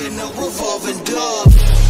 in a revolving door.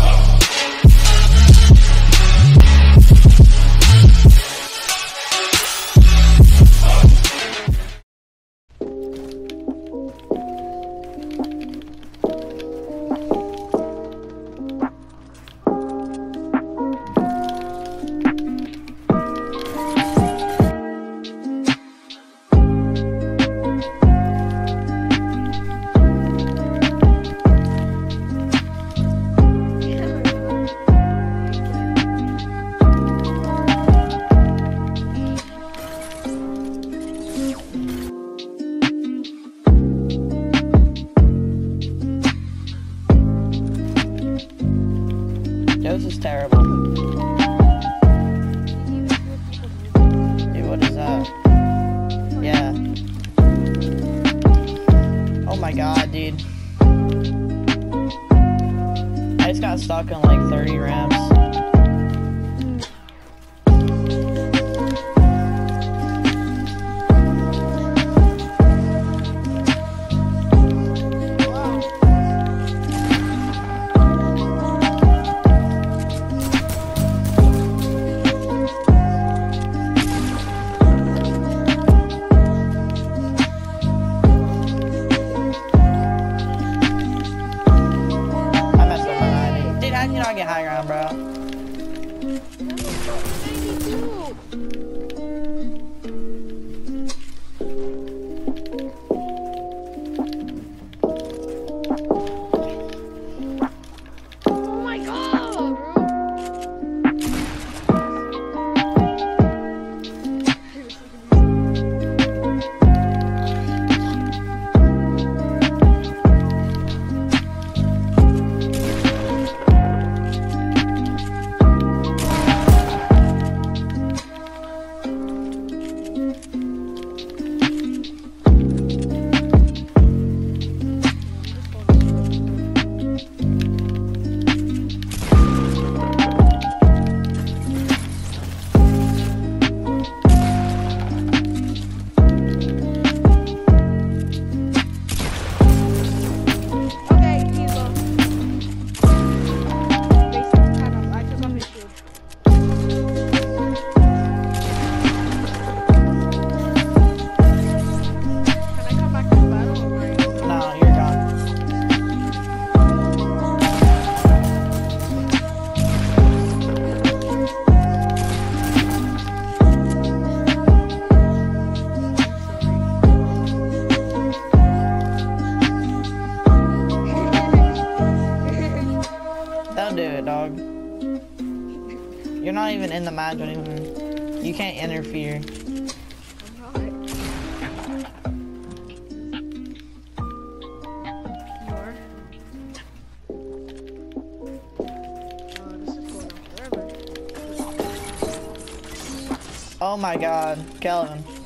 This is terrible. Dude, what is that? Yeah. Oh my god, dude. I just got stuck on like 30 ramps. How can you not get high ground, bro? Oh my god, bro. Don't do it, dog. You're not even in the match anymore. You can't interfere. Oh my god, Kellen.